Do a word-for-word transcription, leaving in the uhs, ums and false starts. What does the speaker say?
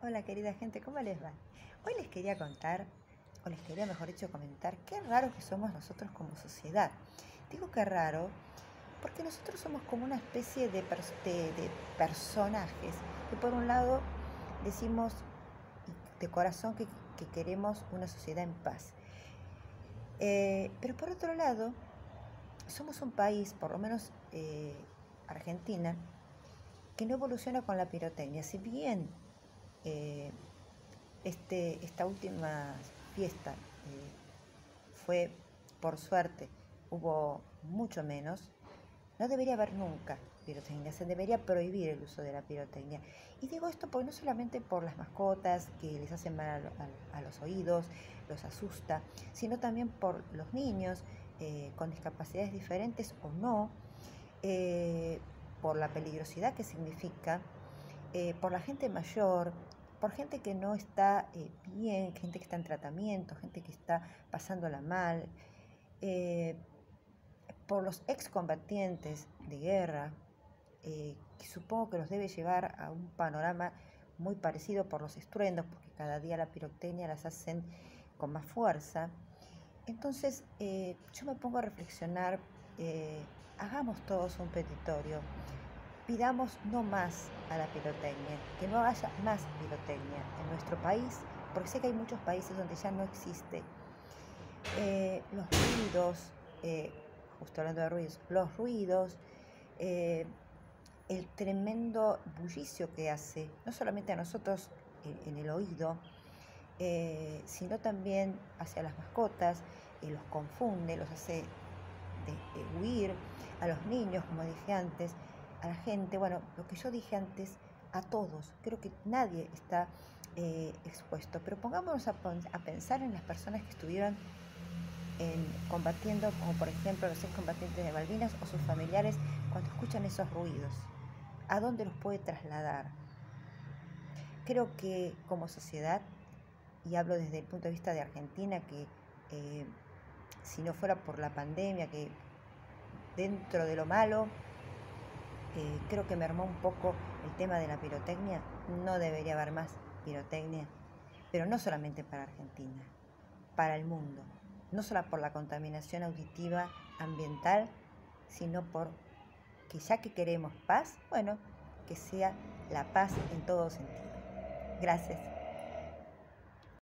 Hola querida gente, ¿cómo les va? Hoy les quería contar, o les quería mejor dicho comentar, qué raro que somos nosotros como sociedad. Digo que raro porque nosotros somos como una especie de, pers- de- de personajes que por un lado decimos de corazón que, que queremos una sociedad en paz. Eh, pero por otro lado, somos un país, por lo menos eh, Argentina, que no evoluciona con la pirotecnia. Si bien eh, este, esta última fiesta eh, fue, por suerte, hubo mucho menos, no debería haber nunca pirotecnia, se debería prohibir el uso de la pirotecnia. Y digo esto porque no solamente por las mascotas que les hacen mal a, a, a los oídos, los asusta, sino también por los niños eh, con discapacidades diferentes o no, eh, por la peligrosidad que significa, eh, por la gente mayor, por gente que no está eh, bien, gente que está en tratamiento, gente que está pasándola mal, eh, por los excombatientes de guerra, eh, que supongo que los debe llevar a un panorama muy parecido por los estruendos, porque cada día la pirotecnia las hacen con más fuerza. Entonces eh, yo me pongo a reflexionar, eh, hagamos todos un petitorio, pidamos no más a la pirotecnia, que no haya más pirotecnia en nuestro país, porque sé que hay muchos países donde ya no existe. Eh, los ruidos, eh, justo hablando de ruidos, los ruidos, eh, el tremendo bullicio que hace, no solamente a nosotros en, en el oído, eh, sino también hacia las mascotas, eh, los confunde, los hace de, de huir, a los niños, como dije antes, a la gente, bueno, lo que yo dije antes, a todos, creo que nadie está eh, expuesto, pero pongámonos a, a pensar en las personas que estuvieron en, combatiendo, como por ejemplo los excombatientes de Malvinas o sus familiares, cuando escuchan esos ruidos, ¿a dónde los puede trasladar? Creo que como sociedad, y hablo desde el punto de vista de Argentina, que eh, si no fuera por la pandemia, que dentro de lo malo, eh, creo que mermó un poco el tema de la pirotecnia, no debería haber más pirotecnia, pero no solamente para Argentina, para el mundo, no solo por la contaminación auditiva ambiental, sino por que ya que queremos paz, bueno, que sea la paz en todo sentido. Gracias.